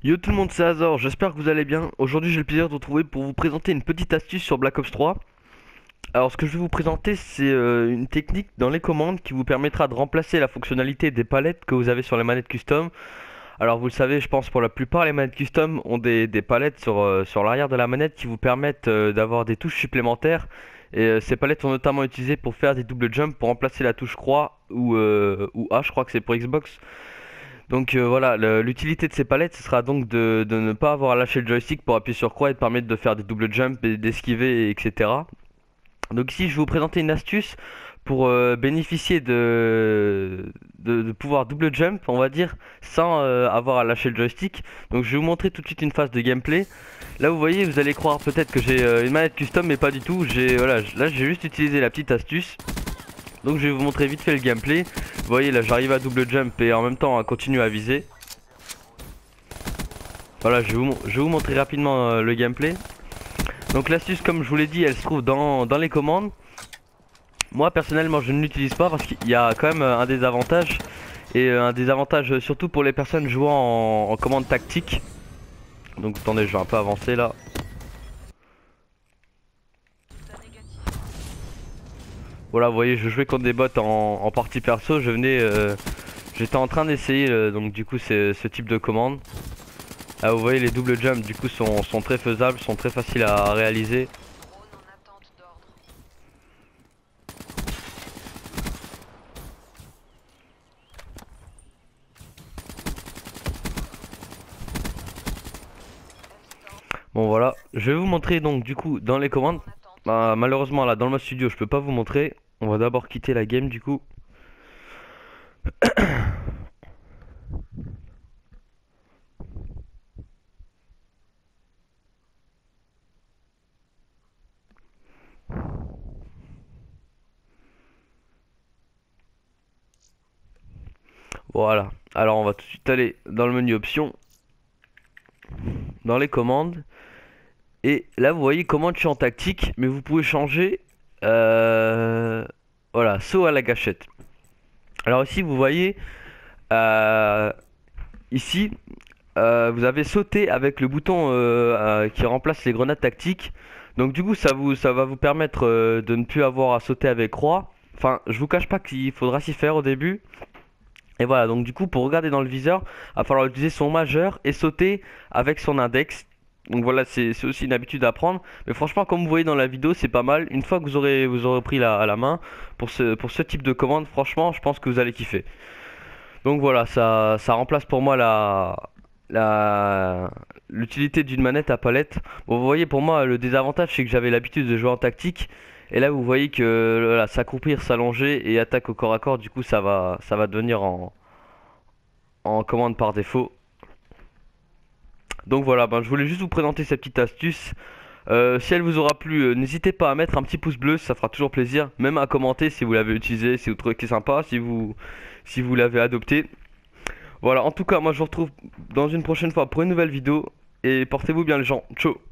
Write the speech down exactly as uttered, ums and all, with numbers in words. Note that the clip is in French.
Yo tout le monde, c'est Azor, j'espère que vous allez bien. Aujourd'hui j'ai le plaisir de vous retrouver pour vous présenter une petite astuce sur Black Ops trois. Alors ce que je vais vous présenter c'est euh, une technique dans les commandes qui vous permettra de remplacer la fonctionnalité des palettes que vous avez sur les manettes custom. Alors vous le savez, je pense pour la plupart les manettes custom ont des, des palettes sur, euh, sur l'arrière de la manette qui vous permettent euh, d'avoir des touches supplémentaires. Et euh, ces palettes sont notamment utilisées pour faire des double jumps, pour remplacer la touche croix ou, euh, ou A, je crois que c'est pour Xbox. Donc euh, voilà, le- l'utilité de ces palettes, ce sera donc de, de ne pas avoir à lâcher le joystick pour appuyer sur croix et de permettre de faire des double jumps et d'esquiver, et etc. Donc ici, je vais vous présenter une astuce pour euh, bénéficier de, de, de pouvoir double jump, on va dire, sans euh, avoir à lâcher le joystick. Donc je vais vous montrer tout de suite une phase de gameplay. Là, vous voyez, vous allez croire peut-être que j'ai euh, une manette custom, mais pas du tout. J'ai voilà, j- là, j'ai juste utilisé la petite astuce. Donc je vais vous montrer vite fait le gameplay. Vous voyez là, j'arrive à double jump et en même temps à continuer à viser. Voilà, je vais vous, je vais vous montrer rapidement euh, le gameplay. Donc l'astuce, comme je vous l'ai dit, elle se trouve dans, dans les commandes. Moi personnellement je ne l'utilise pas parce qu'il y a quand même euh, un désavantage. Et euh, un désavantage euh, surtout pour les personnes jouant en, en commande tactique. Donc attendez, je vais un peu avancer là. Voilà, vous voyez, je jouais contre des bots en, en partie perso. Je venais, euh, j'étais en train d'essayer euh, donc du coup c'est ce type de commande. Ah, vous voyez les double jumps du coup sont, sont très faisables, sont très faciles à réaliser. Bon voilà, je vais vous montrer donc du coup dans les commandes. Bah, malheureusement là dans le mode studio je peux pas vous montrer. On va d'abord quitter la game du coup. Voilà, alors on va tout de suite aller dans le menu options, dans les commandes. Et là vous voyez commande je suis en tactique, mais vous pouvez changer euh, voilà, saut à la gâchette. Alors ici vous voyez euh, ici euh, vous avez sauté avec le bouton euh, euh, qui remplace les grenades tactiques. Donc du coup ça vous ça va vous permettre euh, de ne plus avoir à sauter avec croix. Enfin je vous cache pas qu'il faudra s'y faire au début. Et voilà, donc du coup pour regarder dans le viseur, il va falloir utiliser son majeur et sauter avec son index. Donc voilà, c'est c'est aussi une habitude à prendre. Mais franchement, comme vous voyez dans la vidéo, c'est pas mal. Une fois que vous aurez, vous aurez pris la, à la main pour ce, pour ce type de commande, franchement, je pense que vous allez kiffer. Donc voilà, ça, ça remplace pour moi la, la, l'utilité d'une manette à palette. Bon, vous voyez, pour moi, le désavantage, c'est que j'avais l'habitude de jouer en tactique. Et là, vous voyez que voilà, s'accroupir, s'allonger et attaque au corps à corps, du coup, ça va, ça va devenir en, en commande par défaut. Donc voilà, ben, je voulais juste vous présenter cette petite astuce. Euh, si elle vous aura plu, euh, n'hésitez pas à mettre un petit pouce bleu, ça fera toujours plaisir. Même à commenter si vous l'avez utilisé, si vous trouvez que c'est sympa, si vous, si vous l'avez adopté. Voilà, en tout cas, moi je vous retrouve dans une prochaine fois pour une nouvelle vidéo. Et portez-vous bien les gens. Ciao.